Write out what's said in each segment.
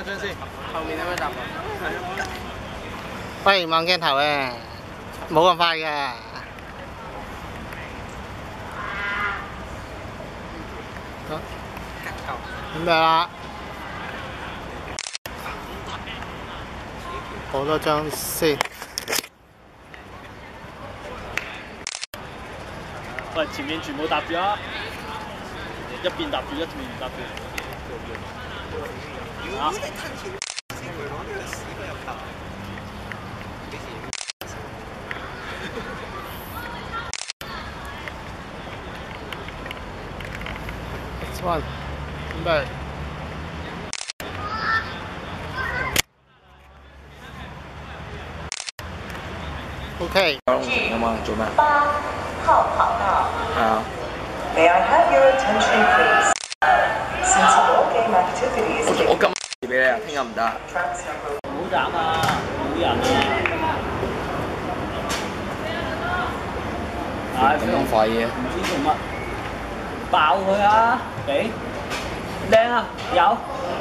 啊，張先，後面有咩答案？ 喂，望鏡頭嘅，冇咁快嘅。咁樣啦，好多張先。 喂，前面全部搭住啊！一邊搭住，一邊唔搭住。啊！ Next one，準備。OK。 有冇人做咩？ 8號跑道。 係啊。 May I have your attention, please? Since all game activities 我今日俾你啊，聽日唔得。 唔好斬啊！冇人啊！ 咁快嘅？ 唔知做乜，爆佢啊！俾靚啊！有。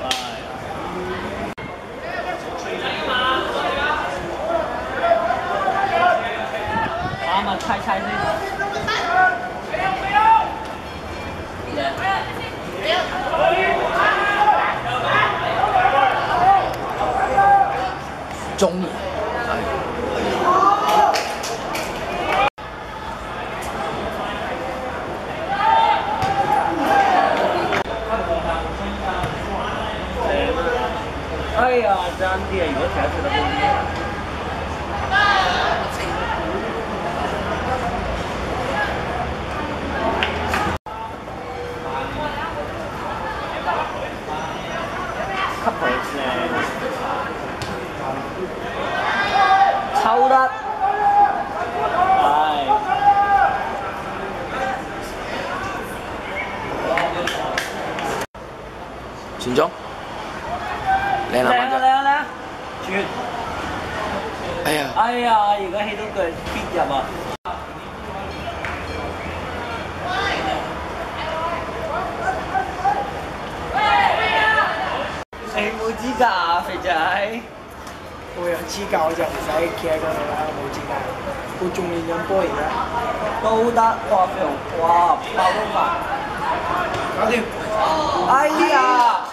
啱啊！猜猜先。 中意。 哎呀，爭啲啊！如果踢得出得好啲。抽得，係。 傳中，靚啊！ 靚啊！傳。 哎呀！ 哎呀！而家起到腳必入啊！你冇資格啊，肥仔！ 我有資格我就唔使企喺嗰度啦，冇資格。我仲練緊波而家。 都得，哇！肥熊，哇！爆都快， 搞掂。 哎呀！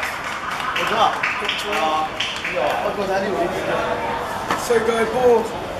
世界波。